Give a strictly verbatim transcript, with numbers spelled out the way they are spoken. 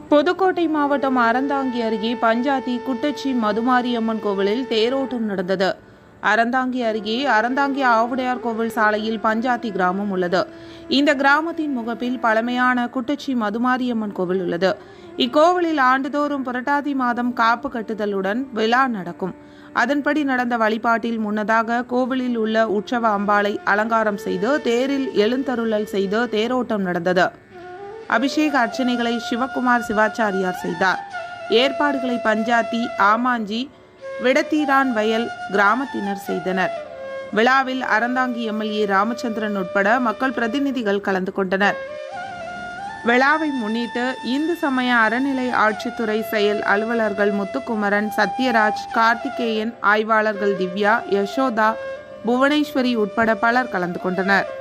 புதுக்கோட்டை மாவட்டம் அறந்தாங்கி அருகே பஞ்சாத்தி குட்டச்சி மதுமாரியம்மன் கோவிலில் தேரோட்டம் நடந்தது. அறந்தாங்கி அருகே அறந்தாங்கி ஆவுடையார் கோவில் சாலையில் பஞ்சாத்தி கிராமம் உள்ளது. இந்த கிராமத்தின் முகப்பில் பழமையான குட்டச்சி மதுமாரியம்மன் கோவில் உள்ளது. இக்கோவிலில் ஆண்டுதோறும் புரட்டாதி மாதம் காப்பு கட்டுதலுடன் விழா நடக்கும். அதன்படி நடந்த வழிபாட்டில் முன்னதாக கோவிலில் உள்ள உற்சவ அம்பாளை அலங்காரம் செய்து தேரில் எழுந்தருளல் செய்து தேரோட்டம் நடந்தது. அபிஷேக அர்ச்சனைகளை சிவகுமார் சிவாச்சாரியார் செய்தார். ஏற்பாடுகளை பஞ்சாத்தி, ஆமாஞ்சி, விடத்தீரான் வயல் கிராமத்தினர் செய்தனர். விழாவில் அறந்தாங்கி எம்எல்ஏ ராமச்சந்திரன் உட்பட மக்கள் பிரதிநிதிகள் கலந்து கொண்டனர். விழாவை முன்னிட்டு இந்து சமய அறநிலை ஆட்சித்துறை செயல் அலுவலர்கள் முத்துக்குமரன், சத்யராஜ், கார்த்திகேயன், ஆய்வாளர்கள் திவ்யா, யசோதா, புவனேஸ்வரி உட்பட பலர் கலந்து கொண்டனர்.